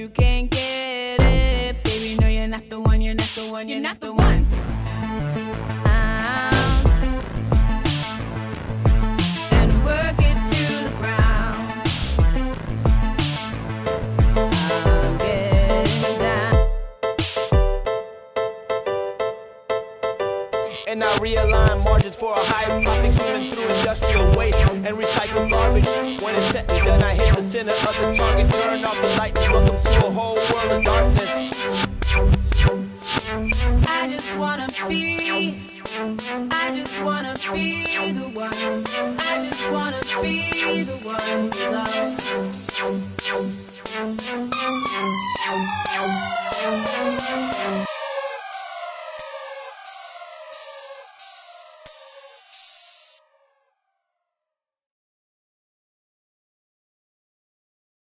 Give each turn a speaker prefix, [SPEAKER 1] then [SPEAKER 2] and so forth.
[SPEAKER 1] you can't get it. Baby, no, you're not the one, you're not the one, you're not the one. And work it to the ground. I'll get down.
[SPEAKER 2] And I realign margins for a higher profit, swimming through industrial waste and recycle garbage. When it's set and done, I hit the center of the target. Turn off the light and welcome to a whole world of darkness.
[SPEAKER 1] I just wanna be the one. I just wanna be the one you love.